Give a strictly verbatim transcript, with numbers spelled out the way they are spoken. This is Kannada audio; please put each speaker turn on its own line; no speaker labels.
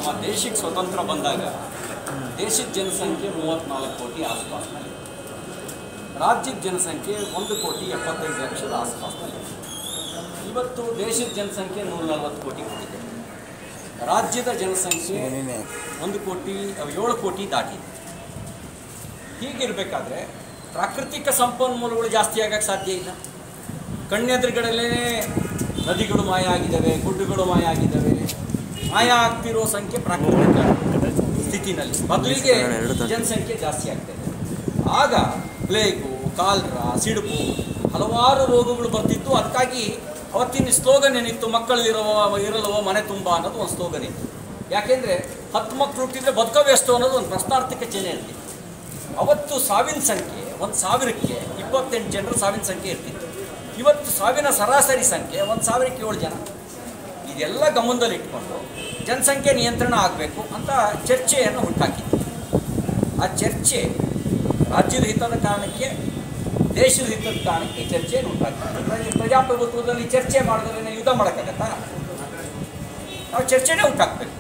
ನಮ್ಮ ದೇಶಕ್ಕೆ ಸ್ವತಂತ್ರ ಬಂದಾಗ ದೇಶದ ಜನಸಂಖ್ಯೆ ಮೂವತ್ತ್ನಾಲ್ಕು ಕೋಟಿ ಆಸುಪಾಸಿನಲ್ಲಿ, ರಾಜ್ಯದ ಜನಸಂಖ್ಯೆ ಒಂದು ಕೋಟಿ ಎಪ್ಪತ್ತೈದು ಲಕ್ಷದ ಆಸುಪಾಸಿನಲ್ಲಿ. ಇವತ್ತು ದೇಶದ ಜನಸಂಖ್ಯೆ ನೂರ ನಲವತ್ತು ಕೋಟಿ ಇದೆ, ರಾಜ್ಯದ ಜನಸಂಖ್ಯೆ ಒಂದು ಕೋಟಿ ಏಳು ಕೋಟಿ ದಾಟಿದೆ. ಹೀಗಿರಬೇಕಾದ್ರೆ ಪ್ರಾಕೃತಿಕ ಸಂಪನ್ಮೂಲಗಳು ಜಾಸ್ತಿ ಆಗೋಕ್ಕೆ ಸಾಧ್ಯ ಇಲ್ಲ. ಕಣ್ಣೆದುರುಗಡಲೇ ನದಿಗಳು ಮಾಯ ಆಗಿದ್ದಾವೆ, ಗುಡ್ಡಗಳು ಮಾಯ ಆಗಿದ್ದಾವೆ. ಮಾಯ ಆಗ್ತಿರೋ ಸಂಖ್ಯೆ ಪ್ರಾಕೃತಿಕ ಸ್ಥಿತಿನಲ್ಲಿ ಬದಲಿಗೆ ಜನಸಂಖ್ಯೆ ಜಾಸ್ತಿ ಆಗ್ತಾಯಿದೆ. ಆಗ ಪ್ಲೇಗು, ಕಾಲ್ರಾ, ಸಿಡುಬು ಹಲವಾರು ರೋಗಗಳು ಬರ್ತಿತ್ತು. ಅದಕ್ಕಾಗಿ ಅವತ್ತಿನ ಸ್ಲೋಗನ್ ಏನಿತ್ತು, ಮಕ್ಕಳಿರುವ ಇರಲವೋ ಮನೆ ತುಂಬ ಅನ್ನೋದು ಒಂದು ಸ್ಲೋಗನ್ ಇತ್ತು. ಯಾಕೆಂದರೆ ಹತ್ತು ಮಕ್ಕಳು ಹುಟ್ಟಿದ್ರೆ ಬದುಕವೆಷ್ಟು ಅನ್ನೋದು ಒಂದು ಪ್ರಶ್ನಾರ್ಥಕ ಚಿಹ್ನೆ ಇರ್ತಿತ್ತು. ಅವತ್ತು ಸಾವಿನ ಸಂಖ್ಯೆ ಒಂದು ಸಾವಿರಕ್ಕೆ ಇಪ್ಪತ್ತೆಂಟು ಜನರ ಸಾವಿನ ಸಂಖ್ಯೆ ಇರ್ತಿತ್ತು. ಇವತ್ತು ಸಾವಿನ ಸರಾಸರಿ ಸಂಖ್ಯೆ ಒಂದು ಸಾವಿರಕ್ಕೆ ಏಳು ಜನ. ಇದೆಲ್ಲ ಗಮನದಲ್ಲಿಟ್ಕೊಂಡು ಜನಸಂಖ್ಯೆ ನಿಯಂತ್ರಣ ಆಗಬೇಕು ಅಂತ ಚರ್ಚೆಯನ್ನು ಹುಟ್ಟಾಕಿತ್ತು. ಆ ಚರ್ಚೆ ರಾಜ್ಯದ ಹಿತದ ಕಾರಣಕ್ಕೆ, ದೇಶದ ಹಿತದ ಕಾರಣಕ್ಕೆ ಚರ್ಚೆಯನ್ನು ಹುಟ್ಟಾಕಿತ್ತು. ಪ್ರಜಾಪ್ರಭುತ್ವದಲ್ಲಿ ಚರ್ಚೆ ಮಾಡಿದ್ರೆ ಯುದ್ಧ ಮಾಡೋಕ್ಕಾಗತ್ತಾ? ನಾವು ಚರ್ಚೆನೇ ಹುಟ್ಟಾಕಬೇಕು.